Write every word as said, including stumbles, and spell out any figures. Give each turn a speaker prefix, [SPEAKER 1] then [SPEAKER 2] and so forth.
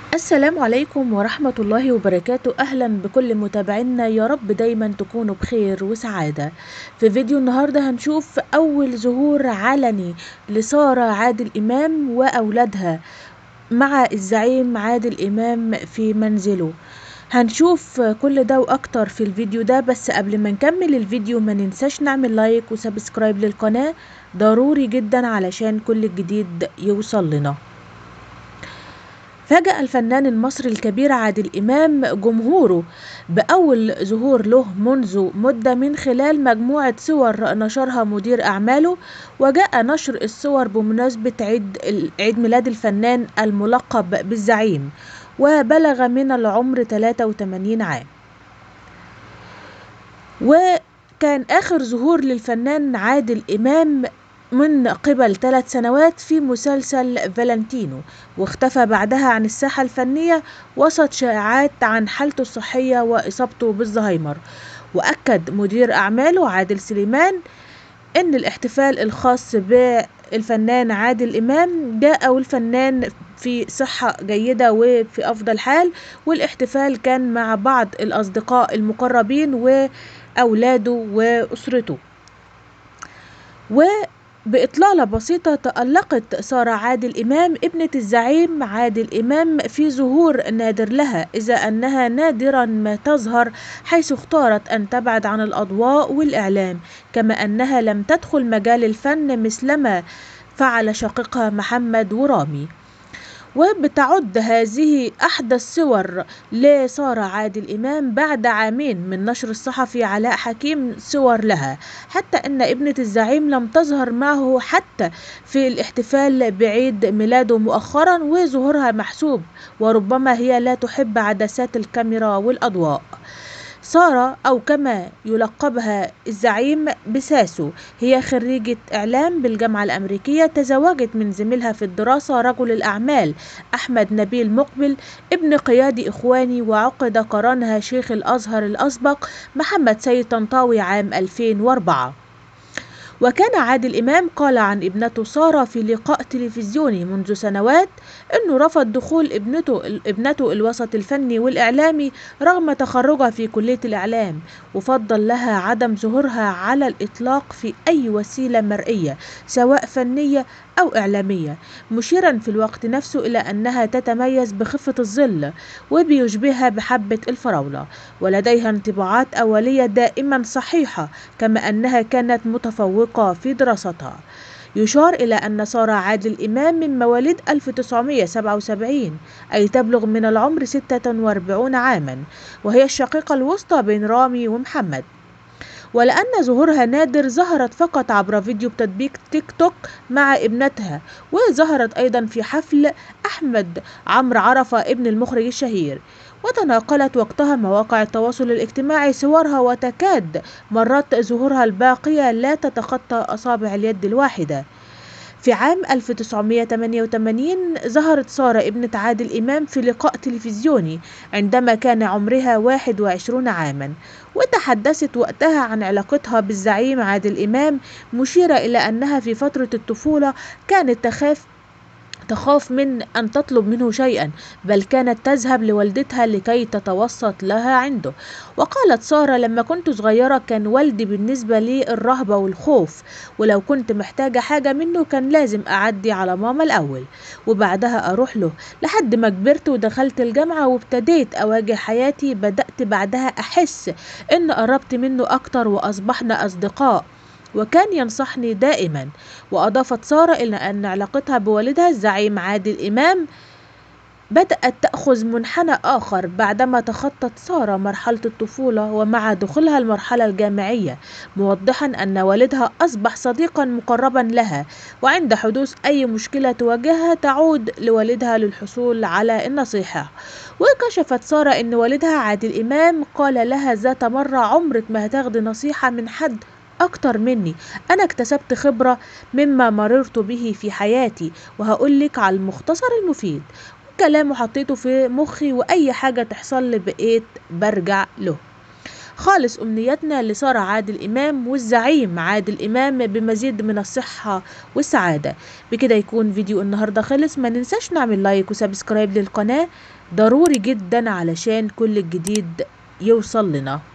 [SPEAKER 1] السلام عليكم ورحمة الله وبركاته. أهلا بكل متابعينا، يا رب دايما تكونوا بخير وسعادة. في فيديو النهاردة هنشوف أول ظهور علني لسارة عادل إمام وأولادها مع الزعيم عادل إمام في منزله. هنشوف كل ده وأكتر في الفيديو ده، بس قبل ما نكمل الفيديو ما ننساش نعمل لايك وسبسكرايب للقناة، ضروري جدا علشان كل الجديد يوصل لنا. فاجأ الفنان المصري الكبير عادل إمام جمهوره بأول ظهور له منذ مدة من خلال مجموعة صور نشرها مدير أعماله، وجاء نشر الصور بمناسبة عيد عيد ميلاد الفنان الملقب بالزعيم، وبلغ من العمر ثلاثة وثمانين عام. وكان آخر ظهور للفنان عادل إمام من قبل ثلاث سنوات في مسلسل فالنتينو، واختفى بعدها عن الساحة الفنية وسط شائعات عن حالته الصحية وإصابته بالزهايمر. وأكد مدير أعماله عادل سليمان أن الاحتفال الخاص بالفنان عادل إمام جاء والفنان في صحة جيدة وفي أفضل حال، والاحتفال كان مع بعض الأصدقاء المقربين وأولاده وأسرته. وبإطلالة بسيطة تألقت سارة عادل إمام ابنة الزعيم عادل إمام في ظهور نادر لها، إذا أنها نادرا ما تظهر، حيث اختارت أن تبعد عن الأضواء والإعلام، كما أنها لم تدخل مجال الفن مثلما فعل شقيقها محمد ورامي. وبتعد هذه أحدث صور لسارة عادل إمام بعد عامين من نشر الصحفي علاء حكيم صور لها، حتى أن ابنة الزعيم لم تظهر معه حتى في الاحتفال بعيد ميلاده مؤخرا، وظهورها محسوب، وربما هي لا تحب عدسات الكاميرا والأضواء. سارة، أو كما يلقبها الزعيم بساسو، هي خريجة إعلام بالجامعة الأمريكية، تزوجت من زميلها في الدراسة رجل الأعمال أحمد نبيل مقبل ابن قيادي إخواني، وعقد قرانها شيخ الأزهر الأسبق محمد سيد طنطاوي عام ألفين وأربعة. وكان عادل إمام قال عن ابنته سارة في لقاء تلفزيوني منذ سنوات أنه رفض دخول ابنته ابنته الوسط الفني والإعلامي رغم تخرجها في كلية الإعلام، وفضل لها عدم ظهورها على الإطلاق في أي وسيلة مرئية سواء فنية أو إعلامية، مشيرا في الوقت نفسه إلى أنها تتميز بخفة الظل وبيشبهها بحبة الفراولة، ولديها انطباعات أولية دائما صحيحة، كما أنها كانت متفوقة في دراستها. يشار إلى أن سارة عادل إمام من مواليد ألف وتسعمائة وسبعة وسبعين، أي تبلغ من العمر ستة وأربعين عاما، وهي الشقيقة الوسطى بين رامي ومحمد. ولأن ظهورها نادر، ظهرت فقط عبر فيديو بتطبيق تيك توك مع ابنتها، وظهرت أيضا في حفل أحمد عمرو عرفة ابن المخرج الشهير. وتناقلت وقتها مواقع التواصل الاجتماعي صورها، وتكاد مرات ظهورها الباقية لا تتخطى أصابع اليد الواحدة. في عام ألف وتسعمائة وثمانية وثمانين ظهرت سارة ابنة عادل إمام في لقاء تلفزيوني عندما كان عمرها واحد وعشرين عاما، وتحدثت وقتها عن علاقتها بالزعيم عادل إمام، مشيرة إلى أنها في فترة الطفولة كانت تخاف تخاف من أن تطلب منه شيئا، بل كانت تذهب لوالدتها لكي تتوسط لها عنده. وقالت سارة: لما كنت صغيرة كان والدي بالنسبة لي الرهبة والخوف، ولو كنت محتاجة حاجة منه كان لازم أعدي على ماما الأول وبعدها أروح له، لحد ما كبرت ودخلت الجامعة وابتديت أواجه حياتي، بدأت بعدها أحس إن قربت منه أكتر وأصبحنا أصدقاء، وكان ينصحني دائما. وأضافت سارة إلى أن علاقتها بوالدها الزعيم عادل إمام بدأت تأخذ منحنى آخر بعدما تخطت سارة مرحلة الطفولة ومع دخولها المرحلة الجامعية، موضحا أن والدها أصبح صديقا مقربا لها، وعند حدوث أي مشكلة تواجهها تعود لوالدها للحصول على النصيحة. وكشفت سارة أن والدها عادل إمام قال لها ذات مرة: عمرك ما هتاخدي نصيحة من حد أكتر مني، أنا اكتسبت خبرة مما مررت به في حياتي، وهقولك على المختصر المفيد. كلامه حطيته في مخي، وأي حاجة تحصل لي بقيت برجع له. خالص أمنياتنا لسارة عادل إمام والزعيم عادل إمام بمزيد من الصحة والسعادة. بكده يكون فيديو النهاردة خلص. ما ننساش نعمل لايك وسبسكرايب للقناة ضروري جدا علشان كل الجديد يوصل لنا.